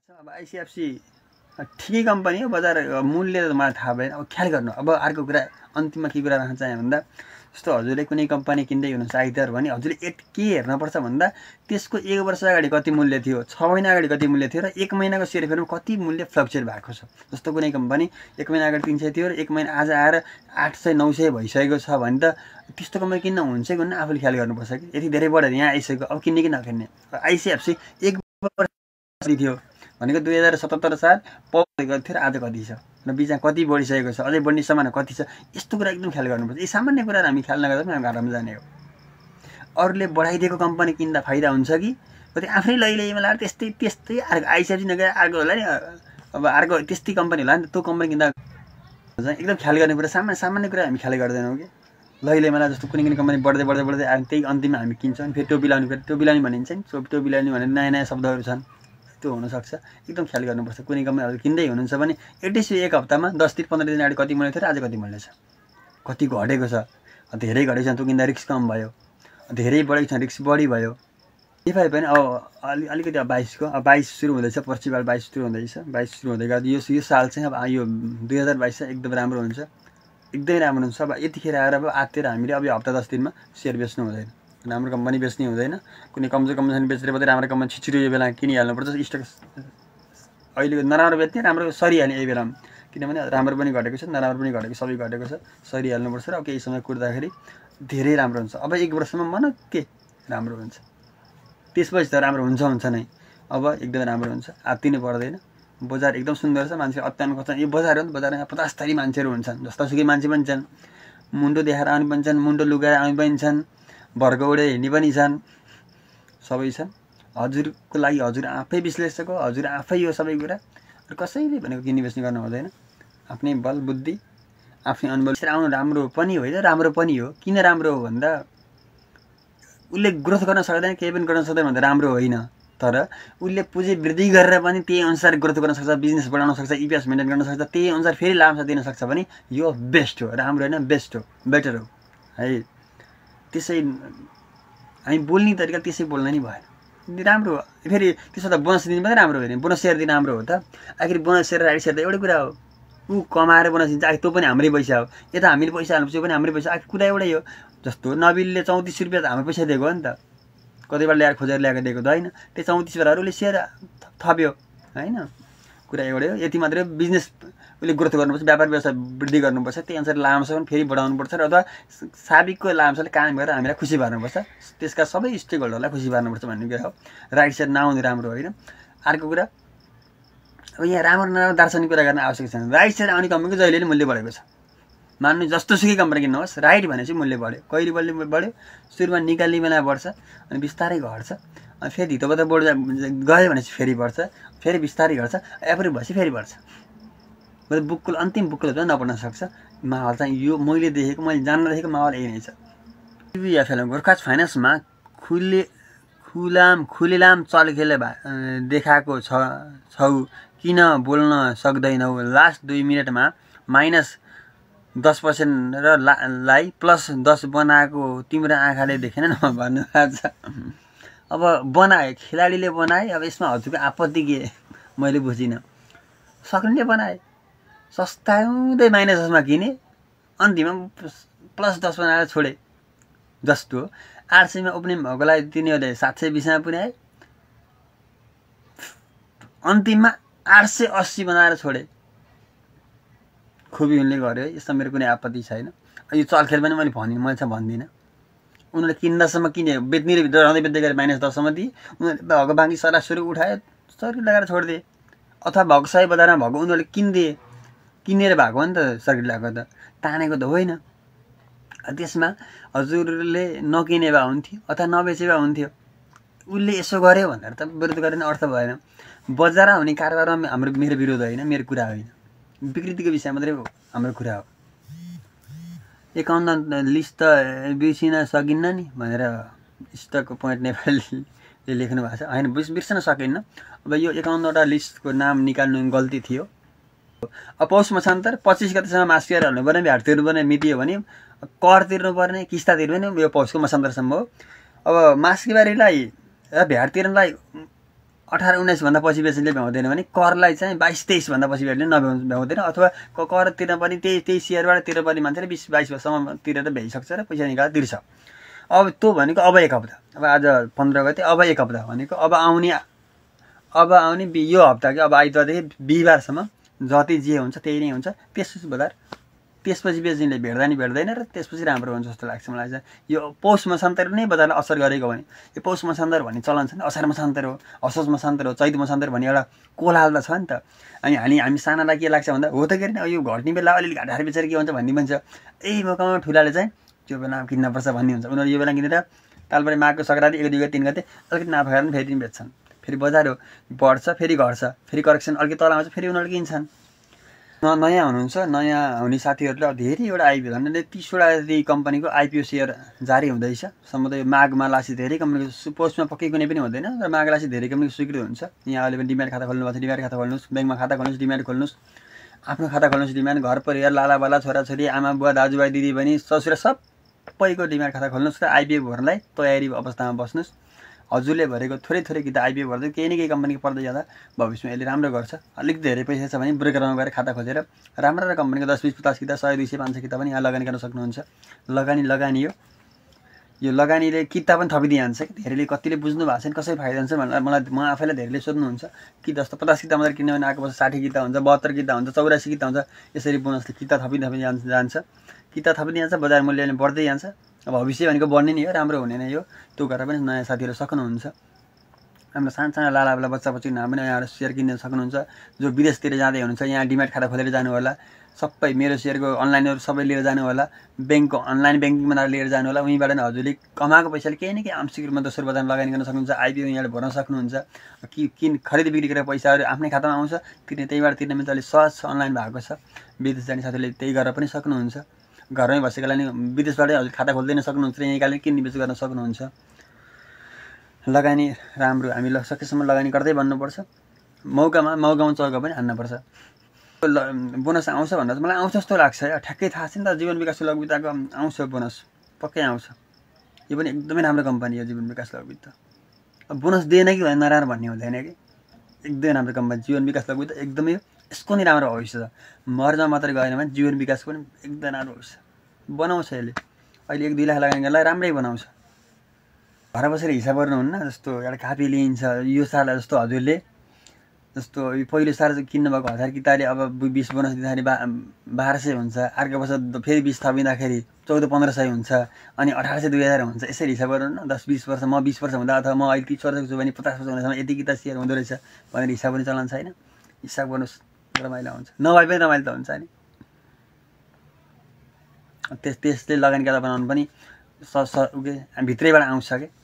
अब आइसिएफसी ठिकै कम्पनी हो, बजार मूल्य त मलाई थाहा भएन। अब ख्याल गर्नु। अब अर्को कुरा अन्तिममा के कुरा राख्न चाहे भन्दा, जस्तो हजुरले कुनै कम्पनी किन्दै हुनुहुन्छ आइतबार भने हजुरले के हेर्नुपर्छ भन्दा त्यसको 1 वर्ष अगाडि कति मूल्य थियो, 6 महिना अगाडि कति मूल्य थियो र 1 महिनाको सेयर फेरमा कति मूल्य फ्लक्चुएट भएको छ। जस्तो कुनै कम्पनी 1 महिना अगाडि 300 थियो र 1 महिना आज आएर 800 900 भइसकेको छ भने त त्यस्तो कम्पनी किन्न हुन्छ कि हुन्न आफूले ख्याल गर्नुपर्छ कि। यति धेरै बढेर यहाँ आइसक्यो, अब किन्ने कि नकिन्ने। आइसिएफसी 1 वर्ष थियो भनेको 2077 साल पाउँदै थियो र आज कति छ र बिचमा कति बढिसकेको छ, अझै बढ्ने सम्भावना कति छ, यस्तो कुरा एकदम ख्याल गर्नुपर्छ। यी सामान्य कुराहरू हामी ख्याल नगर्दा पनि हामी घाटामा जाने हो। अरूले बढाइदिएको कम्पनी किन्दा फाइदा हुन्छ कि कति आफ्नै लैलैमा लाएर त्यस्तै अर्को आइसिएफसी नगएर अर्को होला नि, अब अर्को त्यस्तै कम्पनी होला नि, त्यो कम्पनी किन्दा एकदम ख्याल गर्ने कुरा। सामान्य कुरा हामी ख्याल गर्दैनौँ कि लैलैमा लाएर जस्तो कुनै कम्पनी बढ्दै त्यही अन्तिममा हामी किन्छौँ। फेरि टोपी लाउने भनिन्छ नि, टोपी लाउने भनेर नयाँ शब्दहरू छन्, त्यो हुनसक्छ। एकदम ख्याल गर्नुपर्छ। कुनै कम्पनीहरू किन्दै हुनुहुन्छ भने एटलिस्ट 1 हप्तामा 10 दिन 15 दिन अगाडि कति मूल्य थियो र आज कति मूल्य छ, कति घटेको छ। धेरै घटेको छ त्यो किन्दा रिस्क कम भयो, धेरै बढेको छ रिस्क बढी भयो। नेपाली पनि अब अलिकति अब 22 सुरु हुँदैछ, पर्सिबाट 22 सुरु हुँदैछ। 22 सुरु हुँदै गयो। यो साल चाहिँ अब यो 2022 चाहिँ एकदम राम्रो हुन्छ, एकदमै राम्रो हुन्छ। अब यतिखेर आएर अब आतिर हामीले अब यो हप्ता 10 दिनमा सेयर बेच्नु हुँदैन, राम्रो कम्पनी बेच्ने हुँदैन। कुनै कमजोर कम्पनी बेचेर मात्रै राम्रो कम्पनी छिटो यो बेला किनिहाल्नुपर्छ। स्टक अहिले नराम्रो बेच्ने, राम्रो सरिहाल्ने यही बेलामा, किनभने राम्रो पनि घटेको छ, नराम्रो पनि घटेको, सबै घटेको छ, सरिहाल्नुपर्छ र अब केही समय कुर्दाखेरि धेरै राम्रो हुन्छ। अब 1 वर्षमा मनक्कै राम्रो हुन्छ, त्यसपछि त राम्रो हुन्छ नै। अब एकदमै राम्रो हुन्छ, आत्तिनु पर्दैन। बजार एकदम सुन्दर छ, मान्छे अत्याउनु खोज्छ। यो बजार हो नि, बजारमा 50 थरी मान्छेहरू हुन्छन्, जस्तासुकै मान्छे पनि छन्, मुन्टो देखाएर आउने पनि छन्, मुन्टो लुगाएर आउने पनि छन्, भर्ग उडे हिँड्ने पनि छन्, सबै छन्। हजुरको लागि हजुर आफै विश्लेषक हो, हजुर आफै यो सबै कुरा। कसैले भनेको किन्ने बेच्ने गर्नु हुँदैन। आफ्नै बल बुद्धि, आफ्नै अनुभव आउनु राम्रो पनि होइन, राम्रो पनि हो। किन राम्रो हो भन्दा उसले ग्रोथ गर्न सक्दैन, केही पनि गर्न सक्दैन भन्दा राम्रो होइन, तर उसले पुँजी वृद्धि गरेर पनि त्यही अनुसार ग्रोथ गर्न सक्छ, बिजनेस बढाउन सक्छ, इपिएस मेन्टेन गर्न सक्छ, त्यही अनुसार फेरि लाभ दिन सक्छ भने यो बेस्ट हो। राम्रो होइन, बेस्ट हो, बेटर हो है। त्यसै हामी बोल्ने तरिका त्यसै बोल्न नि भएन, राम्रो हो। फेरि त्यसो त बोनस दिनु पनि राम्रो होइन, बोनस सेयर दिनु राम्रो हो त। आखिर बोनस सेयर राइट सेयर त एउटै कुरा हो। ऊ कमाएर बोनस दिन्छ, आखिर त्यो पनि हाम्रै पैसा हो। यता हामीले पैसा हाल्नुपर्छ, त्यो पनि हाम्रै पैसा। आखिर कुरा एउटै हो। जस्तो नबिलले 34 रुपियाँ त हाम्रो पैसा दिएको हो नि त, कतिबाट ल्याएर खोजेर ल्याएको दिएको त होइन। त्यो 34 बेला उसले सेयर थप्यो होइन, कुरा एउटै हो। यति मात्रै बिजनेस उसले ग्रोथ गर्नुपर्छ, व्यापार व्यवसाय वृद्धि गर्नुपर्छ, त्यही अनुसार लाभांश पनि फेरि बढाउनुपर्छ र अथवा साबिकको लाभांशले काम गरेर हामीलाई खुसी पार्नुपर्छ, त्यसका सबै स्टेक होल्डरलाई खुसी पार्नुपर्छ भन्ने कुरा हो। राइट सेयर नआउनु राम्रो होइन। अर्को कुरा, अब यहाँ राम्रो नराम्रो दार्शनिक कुरा गर्न आवश्यक छैन। राइट सेयर आउने कम्पनीको जहिले नै मूल्य बढेको छ। मान्नु जस्तोसुकै कम्पनी किन्नुहोस्, राइट भनेपछि मूल्य बढ्यो। कहिले बढ्यो, सुरुमा निकाल्ने बेला बढ्छ, अनि बिस्तारै घट्छ, अनि फेरि धितोबाट गयो भनेपछि फेरि बढ्छ, फेरि बिस्तारै घट्छ, एप्रुभ भएपछि फेरि बढ्छ। बुक्कुल अन्तिम बुक्कुल पनि नपढ्न सक्छ। माहौल चाहिँ यो मैले देखेको, मैले जान्न देखेको माहौल यही नै छ। टिभीएफएल गोर्खाज फाइनेन्समा खुलेलाम चलखेल देखाएको छौ, किन बोल्न सक्दैनौ? लास्ट 2 मिनटमा -10% र लाई +10 बनाएको तिम्रो आँखाले देखेन न भन्नुभएको छ। अब बनाए, खेलाडीले बनाए, अब यसमा हजुरको आपत्ति के? मैले बुझिनँ। सक्नेले बनाए, सस्ताउँदै -10मा किने, अन्तिममा +10 बनाएर छोडे। जस्तो 800 मा ओपनिङ भएकोलाई तिनीहरूले 720 मा पुर्याए, अन्तिममा 880 बनाएर छोडे। खुबी उनले गर्यो, यसमा मेरो कुनै आपत्ति छैन। यो चलखेल पनि मैले भन्दिनँ। उनीहरूले किन्दासम्म किने, बेच्ने र रहँदै बेच्दै गएर -10 सम्म दिए, उनीहरूले भएको बाँकी सरासरी उठाए, सर्किट लगाएर छोडिदिए। अथवा भएको सही बजारमा भएको उनीहरूले किनेर भएको हो नि त, सर्किट लगाएको त, तानेको त होइन। त्यसमा हजुरले नकिने भए हुन्थ्यो अथवा नबेचे भए हुन्थ्यो। उसले यसो गर्यो भनेर त विरोध गर्ने अर्थ भएन। बजारमा हुने कारोबारमा मेरो विरोध होइन, मेरो कुरा होइन, विकृतिको विषय मात्रै हाम्रो कुरा हो। एकाउन्ट लिस्ट त बिर्सिन सकिन्न नि भनेर स्टक पोइन्ट नेपालीले लेख्नु भएको छ। होइन, बिर्सन सकिन्न। अब यो 51वटा लिस्टको नाम निकाल्नु गल्ती थियो। अब पौष मसान्तर 25 गतेसम्म मासिक हाल्नु पर्ने, भ्याट तिर्नुपर्ने मिति हो भने कर तिर्नुपर्ने, किस्ता तिर्नुपर्ने यो पौषको मसान्तरसम्म हो। अब मासिक बारीलाई र भ्याट तिर्नलाई 18-19 भन्दा पछि बेच्नेले भ्याउँदैन भने करलाई चाहिँ 22-23 भन्दा पछि बेच्नेले भ्याउँदैन, अथवा कर तिर्न पनि त्यही सेयरबाट तिर्न पनि मान्छेले 20-22 वर्षसम्म तिरेर भ्याइसक्छ र पैसा निकालेर तिर्छ। अब त्यो भनेको अब 1 हप्ता, अब आज 15 गते, अब 1 हप्ता भनेको अब आउने यो हप्ता कि अब आइतबारदेखि बिहिबारसम्म जति जे हुन्छ त्यही नै हुन्छ। त्यसपछि बजार त्यसपछि बेच्नेले भेट्दा नि भेट्दैन र त्यसपछि राम्रो हुन्छ जस्तो लाग्छ मलाई चाहिँ। यो पौष मसान्तर नै बजारलाई असर गरेको भने, यो पौष मसान्तर भन्ने चलन छ नि, असार मसान्तर हो, असोज मसान्तर हो, चैत मसान्तर भन्ने एउटा कोलाहल त छ नि त। अनि हामी सानालाई के लाग्छ भन्दा हो त के अरे यो घट्ने बेला अलिअलि घाटार बेचेर के हुन्छ भन्ने भन्छ। मकामा ठुलाले चाहिँ त्यो बेला किन्नुपर्छ भन्ने हुन्छ। उनीहरू यो बेला किनेर तालबारी माघको सङ्क्रान्ति 1, 2 गते 3 गते अलिकति नाफा गरेर फेरि बेच्छन्, फेरि बजार बढ्छ, फेरि घट्छ, फेरि करेक्सन अलिकति तल आउँछ, फेरि उनीहरूले किन्छन्। नयाँ हुनुहुन्छ, नयाँ हुने साथीहरूले अब धेरैवटा आइपिओ झन्डै 30वटा जति कम्पनीको आइपिओ सेयर जारी हुँदैछ। सम्भवतः यो माघमा लासी धेरै कम्पनीको, पोस्टमा पक्कै कुनै पनि हुँदैन र माघ लासी धेरै कम्पनीको स्वीकृत हुन्छ। यहाँ अहिले पनि डिम्याट खाता खोल्नु भएको छ, डिम्याट खाता खोल्नुहोस्, ब्याङ्कमा खाता खोल्नुहोस्, डिम्याट खोल्नुहोस्, आफ्नो खाता खोल्नुहोस्, डिम्याट, घर परिवार, लालाबाला, छोराछोरी, आमा बुवा, दाजुभाइ, दिदीबहिनी, ससुरा सबैको डिम्याट खाता खोल्नुहोस् र आइपिओ भर्नलाई तयारी अवस्थामा बस्नुहोस्। हजुरले भरेको थोरै कि त आइपिओ भर्दै केही न केही कम्पनीको पर्दै जाँदा भविष्यमा यसले राम्रो गर्छ। अलिक धेरै पैसा छ भने ब्रोकरमा गएर खाता खोलेर राम्रो कम्पनीको 10, 20, 50 किता, 100, 200, 500 किता पनि यहाँ लगानी गर्न सक्नुहुन्छ। लगानी हो, यो लगानीले किता पनि थपिदिइहाल्छ कि। धेरैले कतिले बुझ्नु भएको छैन कसरी फाइदा हुन्छ भनेर म आफैलाई धेरैले सोध्नुहुन्छ कि जस्तो 50 किता मात्रै किन्यो भने आएको वर्ष 60 किता हुन्छ, 72 किता हुन्छ, 84 किता हुन्छ। यसरी बोनसले किता थपिदिइहाल्छ, किता थपिदिइहाल्छ, बजार मूल्य बढ्दै जान्छ। अब भविष्य भनेको बढ्ने नै हो, राम्रो हुने नै हो। त्यो गरेर पनि नयाँ साथीहरू सक्नुहुन्छ। हाम्रो साना लालावाला बच्चा नाम पनि यहाँ सेयर किन्न सक्नुहुन्छ। जो विदेशतिर जाँदै हुनुहुन्छ यहाँ डिम्याट खाता खोलेर जानु होला। सबै मेरो सेयरको अनलाइनहरू सबै लिएर जानु होला, ब्याङ्कको अनलाइन ब्याङ्किङ बनाएर लिएर जानु होला। उहीँबाट नै हजुरले कमाएको पैसाले केही न केही आंशिक रूपमा दोस्रो बजारमा लगानी गर्न सक्नुहुन्छ। आइपिओ यहाँबाट भर्न सक्नुहुन्छ। खरिद बिक्री गरेर पैसाहरू आफ्नै खातामा आउँछ, त्यहीबाट तिर्न मिल्छ। अलिक सहज छ, अनलाइन भएको छ। विदेश जाने साथीहरूले त्यही गरेर पनि सक्नुहुन्छ। घरमै बसेकोलाई नि विदेशबाटै हजुर खाता खोल्दैन सक्नुहुन्छ, यहीँ काले किन्ने बेच गर्न सक्नुहुन्छ। लगानी राम्रो, हामी सकेसम्म लगानी गर्दै भन्नुपर्छ। मौकामा चौका पनि हान्नुपर्छ। बोनस आउँछ भन्दा चाहिँ मलाई आउँछ जस्तो लाग्छ। ठ्याक्कै थाहा छैन त, जीवन विकास लघुवित्तको आउँछ बोनस, पक्कै आउँछ। यो पनि एकदमै राम्रो कम्पनी हो जीवन विकास लघुवित्त। अब बोनस दिएन कि भने नराम्रो भन्ने हुँदैन कि, एकदमै राम्रो कम्पनी जीवन विकास लघुवित्त। एकदमै यसको नि राम्रो भविष्य छ। मर्जा मात्रै गएन भने जीवन विकासको पनि एकदमै राम्रो भविष्य बनाउँछ। यसले अहिले 1-2 लाख लगानी गर्नलाई राम्रै बनाउँछ। घर बसेर हिसाब गर्नुहुन्न, जस्तो एउटा कापी लिइन्छ। यो साल जस्तो हजुरले जस्तो पहिलो साल किन्नुभएको 1000 किताले अब 20 बोनस दिँदाखेरि 1200 हुन्छ। अर्को वर्ष फेरि 20 थपिँदाखेरि 1400-1500 हुन्छ। अनि 1800-2000 हुन्छ। यसरी हिसाब गर्नु न। 10-20 वर्ष, म 20 वर्ष हुँदा अथवा म अहिले 30 वर्षको छु भने 50 वर्ष हुँदासम्म यति किता सेयर हुँदो रहेछ भनेर हिसाब पनि चलन छैन। हिसाब गर्नुहोस्, रमाइलो हुन्छ। नभए पनि रमाइलो त हुन्छ नि। त्यसले लगानी गर्दा बनाउनु पनि भित्रैबाट आउँछ कि।